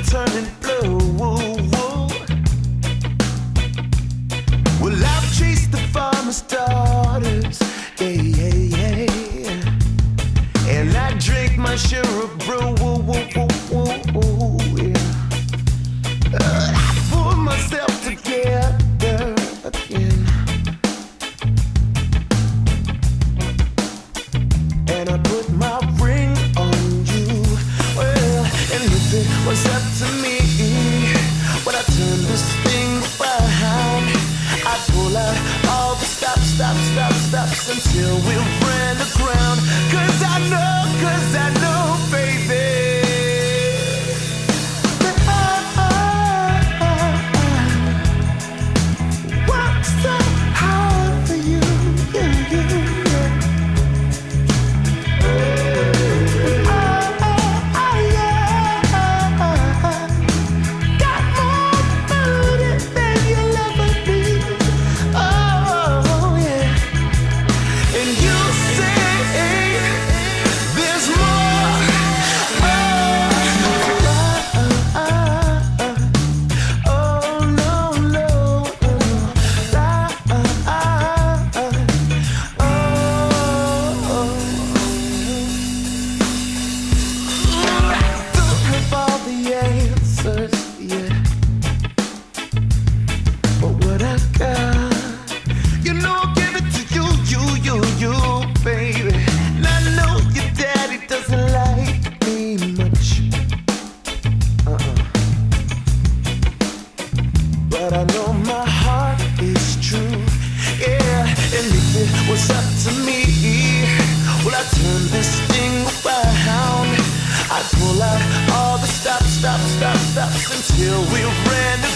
turning blue. Well, I've chased the farmer's daughters, yeah. And I drink my share of brew, yeah. I pull myself together again, and I put my ring on you. Well, and if it was up to me, when I turn this thing around, I'd pull out all the stops until we ran aground. Cause I know, baby, that I worked so hard for you, yeah. But I know my heart is true, yeah. And if it was up to me, well, I'd turn this thing around. I'd pull out all the stops until we ran